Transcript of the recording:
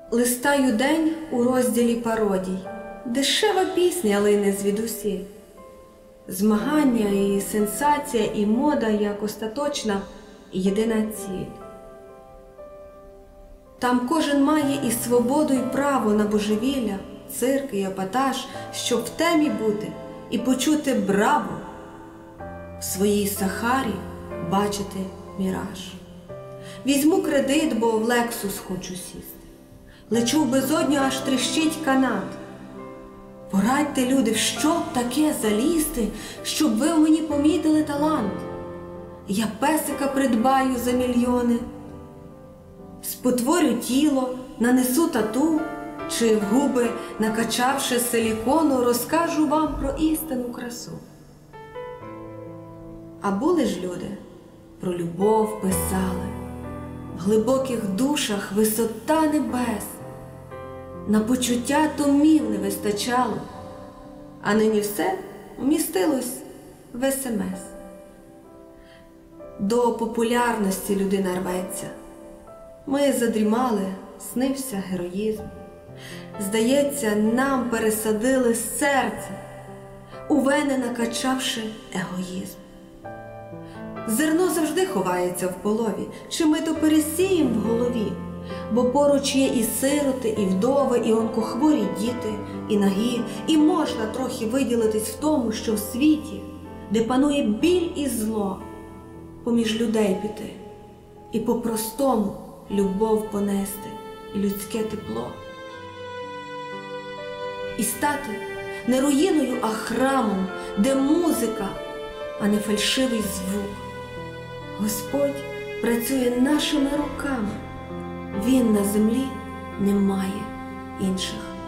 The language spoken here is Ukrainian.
Листаю день у розділі пародій, дешева пісня лине звідусіль. Змагання і сенсація, і мода як остаточна і єдина ціль. Там кожен має і свободу, і право на божевілля, цирк і епатаж, щоб в темі бути і почути браво, в своїй Сахарі бачити міраж. Візьму кредит, бо в Лексус хочу сісти. Лечу в безодню, аж тріщить канат. Порадьте, люди, в що б таке залізти, щоб ви в мені помітили талант. Я песика придбаю за мільйони, спотворю тіло, нанесу тату, чи в губи, накачавши силікону, розкажу вам про істинну красу. А були ж люди, про любов писали, в глибоких душах висота небес, на почуття томів не вистачало, а нині все вмістилось в СМС. До популярності людина рветься. Ми задрімали, снився героїзм. Здається, нам пересадили серце, у вени накачавши егоїзм. Зерно завжди ховається в полові, чи ми то пересіємо в голові, бо поруч є і сироти, і вдови, і онкохворі діти, і нагі, і можна трохи виділитись в тому, що в світі, де панує біль і зло, поміж людей піти, і по-простому любов понести, і людське тепло. І стати не руїною, а храмом, де музика, а не фальшивий звук. Господь працює нашими руками, Він на землі не має інших